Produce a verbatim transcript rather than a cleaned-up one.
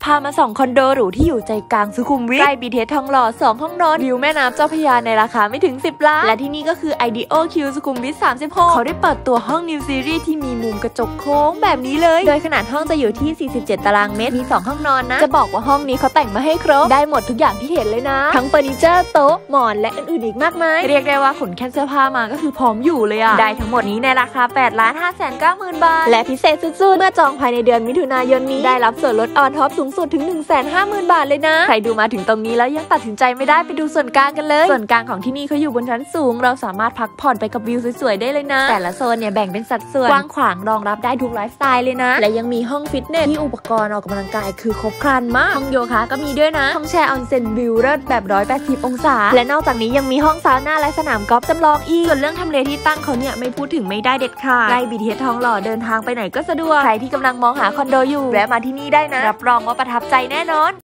พามาส่องคอนโดหรูที่อยู่ใจกลางสุขุมวิทใกล้บีทีเอสทองหล่อสองห้องนอนวิวแม่น้ำเจ้าพระยาในราคาไม่ถึงสิบล้านและที่นี่ก็คือ ไอ ดี โอ คิว สุขุมวิทสามสิบหกเขาได้เปิดตัวห้องนิวซีรีส์ที่มีมุมกระจกโค้งแบบนี้เลยโดยขนาดห้องจะอยู่ที่สี่สิบเจ็ดตารางเมตรมีสองห้องนอนนะจะบอกว่าห้องนี้เขาแต่งมาให้ครบได้หมดทุกอย่างที่เห็นเลยนะทั้งเฟอร์นิเจอร์โต๊ะหมอนและอื่นๆอีกมากมายเรียกได้ว่าขนแค่เสื้อผ้ามาก็คือพร้อมอยู่เลยอะได้ทั้งหมดนี้ในราคา แปดล้านห้าแสนเก้าหมื่น บาทและพิเศษสุดๆเมื่อจองภายในเดือนมิถุนายนนี้ได้รับส่วนลดออนท็อปสูงสุดถึง หนึ่งแสนห้าหมื่น บาทเลยนะใครดูมาถึงตรงนี้แล้วยังตัดสินใจไม่ได้ไปดูส่วนกลางกันเลยส่วนกลางของที่นี่เขาอยู่บนชั้นสูงเราสามารถพักผ่อนไปกับวิวสวยๆได้เลยนะแต่ละโซนเนี่ยแบ่งเป็นสัดส่วนกว้างขวางรองรับได้ทุกไลฟ์สไตล์เลยนะและยังมีห้องฟิตเนสที่อุปกรณ์ออกกำลังกายคือครบครันมากห้องโยคะก็มีด้วยนะห้องแช่ออนเซ็นวิวเลิศแบบหนึ่งร้อยแปดสิบองศาและนอกจากนี้ยังมีห้องซาวน่าและสนามกอล์ฟจำลองอีกส่วนเรื่องทำเลที่ตั้งเขาเนี่ยไม่พูดถึงไม่ได้เด็ดขาดใกล้ บี ที เอส ทองหล่อเดินทางไปไหนก็สะดวกใครที่กำลังมองหาคอนโดอยู่แวะมาที่นี่ได้นะรับรองว่าประทับใจแน่นอน